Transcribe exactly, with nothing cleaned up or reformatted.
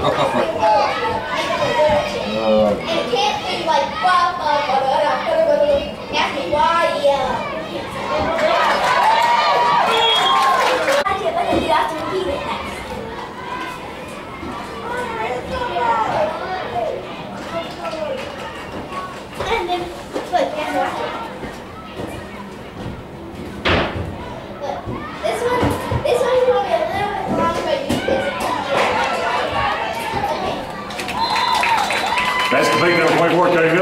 it can't be like blah, blah, blah, blah, blah, blah, blah. Ask me why, yeah. Let me do that to repeat it next. And then, look, and watch it. Look, this one, this one's going to be a little bit long, but you can That's the big number twenty-four, Cody